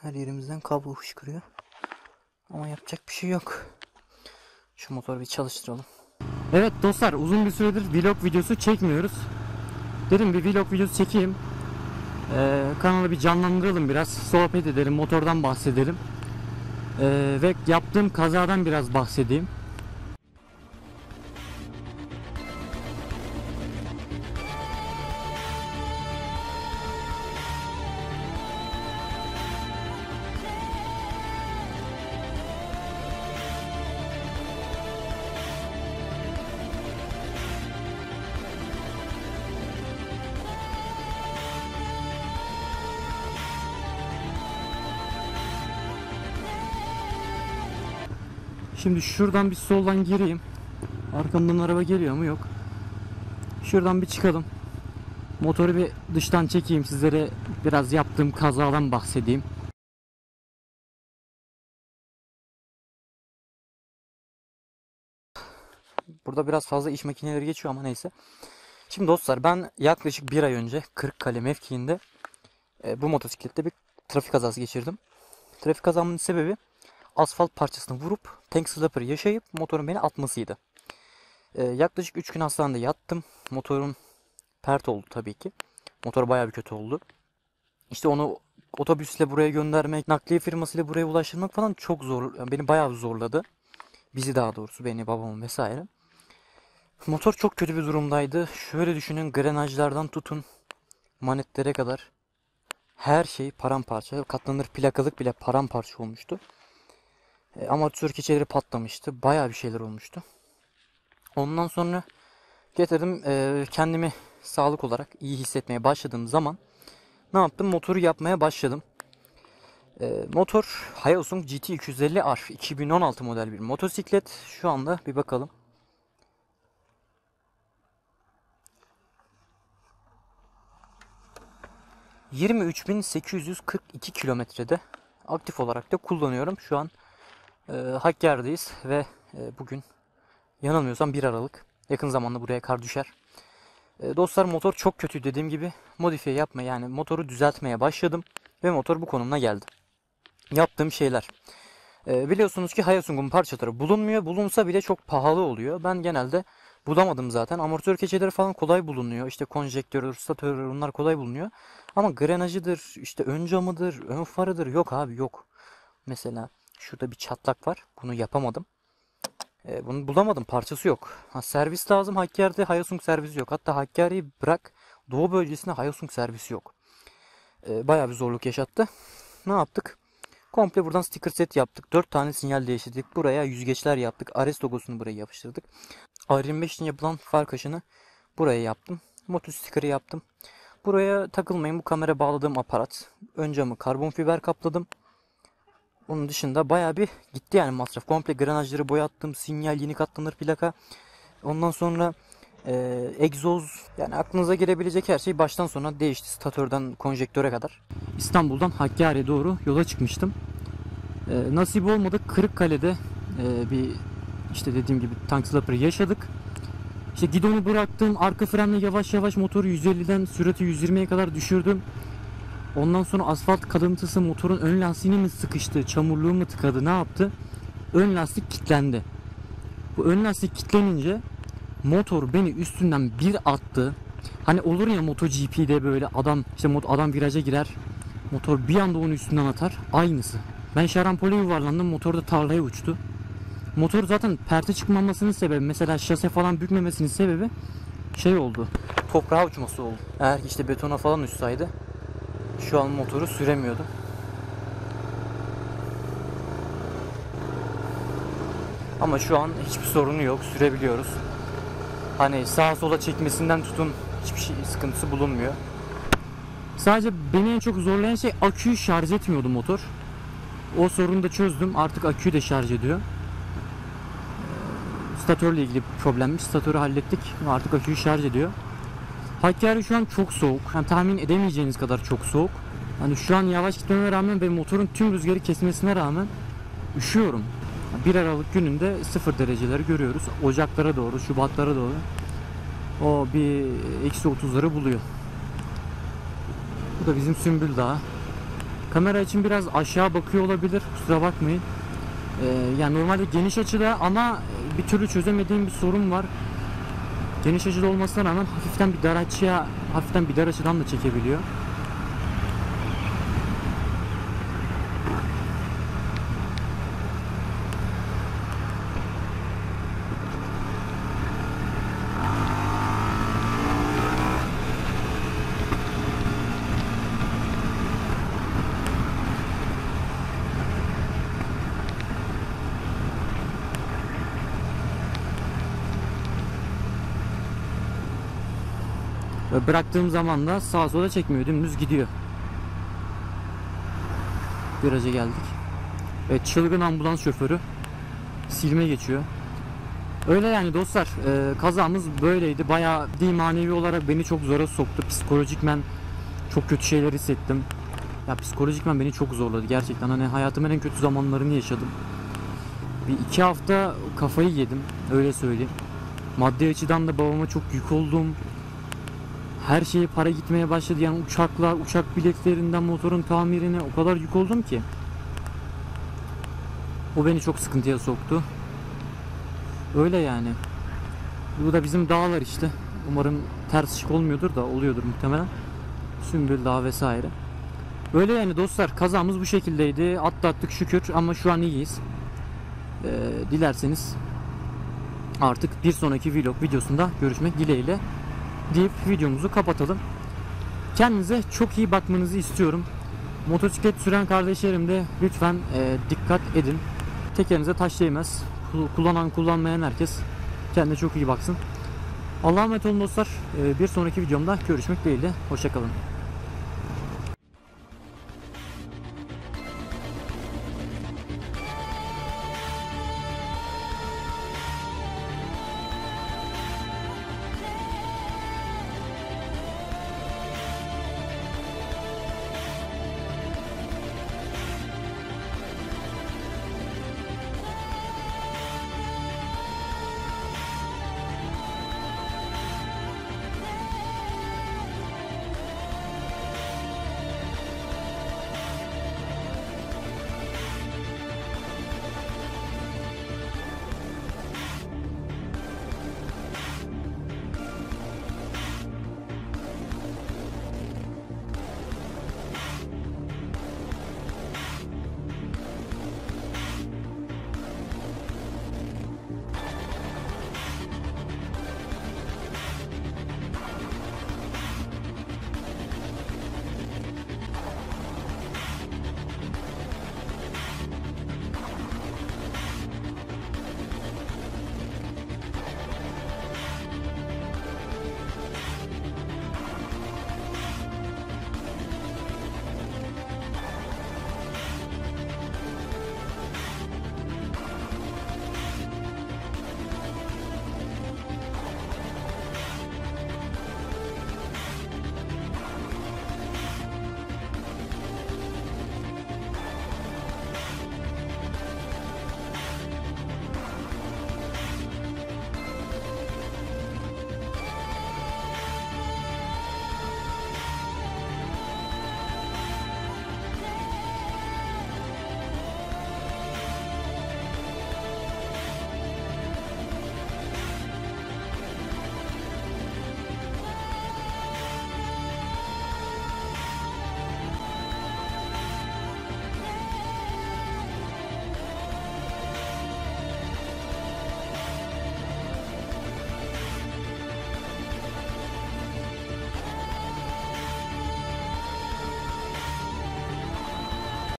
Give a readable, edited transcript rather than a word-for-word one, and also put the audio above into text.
Her yerimizden kablo fışkırıyor. Ama yapacak bir şey yok. Şu motoru bir çalıştıralım. Evet dostlar, uzun bir süredir vlog videosu çekmiyoruz. Dedim bir vlog videosu çekeyim. Kanalı bir canlandıralım, biraz sohbet edelim, motordan bahsedelim. Ve yaptığım kazadan biraz bahsedeyim. Şimdi şuradan bir soldan gireyim. Arkamdan araba geliyor mu? Yok. Şuradan bir çıkalım. Motoru bir dıştan çekeyim, sizlere biraz yaptığım kazadan bahsedeyim. Burada biraz fazla iş makineleri geçiyor ama neyse. Şimdi dostlar, ben yaklaşık bir ay önce Kırıkkale mevkiinde bu motosiklette bir trafik kazası geçirdim. Trafik kazamın sebebi asfalt parçasını vurup tank slapper yaşayıp motorun beni atmasıydı. Yaklaşık 3 gün hastanede yattım. Motorum pert oldu tabii ki. Motor bayağı bir kötü oldu. İşte onu otobüsle buraya göndermek, nakliye firmasıyla buraya ulaştırmak falan çok zor. Yani beni bayağı zorladı. Bizi, daha doğrusu beni, babamı vesaire. Motor çok kötü bir durumdaydı. Şöyle düşünün, grenajlardan tutun manetlere kadar her şey paramparça. Katlanır plakalık bile paramparça olmuştu. Amortisör keçeleri patlamıştı. Bayağı bir şeyler olmuştu. Ondan sonra getirdim, kendimi sağlık olarak iyi hissetmeye başladığım zaman ne yaptım? Motoru yapmaya başladım. Motor Hayabusa GT 250R 2016 model bir motosiklet. Şu anda bir bakalım. ...23.842 kilometrede aktif olarak da kullanıyorum. Şu an Hakkari'deyiz ve bugün yanılmıyorsam 1 Aralık. Yakın zamanda buraya kar düşer. Dostlar, motor çok kötü, dediğim gibi modifiye yapmaya, yani motoru düzeltmeye başladım ve motor bu konumuna geldi. Yaptığım şeyler. Biliyorsunuz ki Hayasung'un parçaları bulunmuyor. Bulunsa bile çok pahalı oluyor. Ben genelde bulamadım zaten. Amortisör keçeleri falan kolay bulunuyor. İşte konjektörü, statörü, bunlar kolay bulunuyor. Ama grenajıdır, işte ön camıdır, ön farıdır. Yok abi, yok. Mesela şurada bir çatlak var. Bunu yapamadım. Bunu bulamadım. Parçası yok. Servis lazım. Hakkari'de Hayasung servisi yok. Hatta Hakkari'yi bırak, Doğu bölgesinde Hayasung servisi yok. Bayağı bir zorluk yaşattı. Ne yaptık? Komple buradan sticker set yaptık. 4 tane sinyal değiştirdik. Buraya yüzgeçler yaptık. Ares logosunu buraya yapıştırdık. R25 için yapılan far kaşını buraya yaptım. Moto sticker'ı yaptım. Buraya takılmayın, bu kamera bağladığım aparat. Ön camı karbon fiber kapladım. Onun dışında bayağı bir gitti yani masraf. Komple granajları boyattım. Sinyal, yeni katlanır plaka. Ondan sonra egzoz, yani aklınıza gelebilecek her şey baştan sona değişti. Statörden konjektöre kadar. İstanbul'dan Hakkari'ye doğru yola çıkmıştım. Nasip olmadı, Kırıkkale'de bir, işte dediğim gibi tank slapper yaşadık. İşte gidonu bıraktım, arka frenle yavaş yavaş motoru 150'den sürati 120'ye kadar düşürdüm. Ondan sonra asfalt kalıntısı motorun ön lastiğine mi sıkıştı, çamurluğu mu tıkadı, ne yaptı? Ön lastik kilitlendi. Bu ön lastik kilitlenince motor beni üstünden bir attı. Hani olur ya MotoGP'de böyle adam, işte adam viraja girer, motor bir anda onun üstünden atar. Aynısı. Ben şarampole yuvarlandım, motor da tarlaya uçtu. Motor zaten perte çıkmamasının sebebi, mesela şase falan bükmemesinin sebebi şey oldu. Toprağa uçması oldu. Eğer ki işte betona falan uçsaydı şu an motoru süremiyordum. Ama şu an hiçbir sorunu yok. Sürebiliyoruz. Hani sağa sola çekmesinden tutun hiçbir şey, sıkıntısı bulunmuyor. Sadece beni en çok zorlayan şey, aküyü şarj etmiyordu motor. O sorunu da çözdüm. Artık aküyü de şarj ediyor. Statörle ilgili bir problemmiş. Statörü hallettik. Artık aküyü şarj ediyor. Hakkari şu an çok soğuk. Yani tahmin edemeyeceğiniz kadar çok soğuk. Hani şu an yavaş gitmeme rağmen ve motorun tüm rüzgarı kesmesine rağmen üşüyorum. 1 Aralık gününde 0 dereceleri görüyoruz. Ocaklara doğru, Şubatlara doğru o bir eksi 30'ları buluyor. Bu da bizim Sümbül Dağı. Kamera için biraz aşağı bakıyor olabilir. Kusura bakmayın. Yani normalde geniş açıda ama bir türlü çözemediğim bir sorun var. Geniş açıda olmasına rağmen hafiften bir dar açıdan da çekebiliyor. Ve bıraktığım zaman da sağa sola çekmiyor, dümdüz gidiyor. Viraja geldik. Evet, çılgın ambulans şoförü silme geçiyor. Öyle yani dostlar, kazamız böyleydi. Bayağı manevi olarak beni çok zora soktu. Psikolojikmen çok kötü şeyler hissettim. Ya psikolojikmen beni çok zorladı gerçekten. Hani hayatımın en kötü zamanlarını yaşadım. Bir 2 hafta kafayı yedim, öyle söyleyeyim. Maddi açıdan da babama çok yük oldum. Her şeye para gitmeye başladı. Yani uçak biletlerinden motorun tamirine o kadar yük oldum ki. O beni çok sıkıntıya soktu. Öyle yani. Bu da bizim dağlar işte. Umarım ters ışık olmuyordur da oluyordur muhtemelen. Sümbül Dağı vesaire. Öyle yani dostlar, kazamız bu şekildeydi. Atlattık şükür ama şu an iyiyiz. Dilerseniz artık bir sonraki vlog videosunda görüşmek dileğiyle deyip videomuzu kapatalım. Kendinize çok iyi bakmanızı istiyorum. Motosiklet süren kardeşlerim de lütfen dikkat edin. Tekerinize taş değmez. Kullanmayan herkes kendine çok iyi baksın. Allah'a emanet olun dostlar. Bir sonraki videomda görüşmek dileğiyle. Hoşça kalın.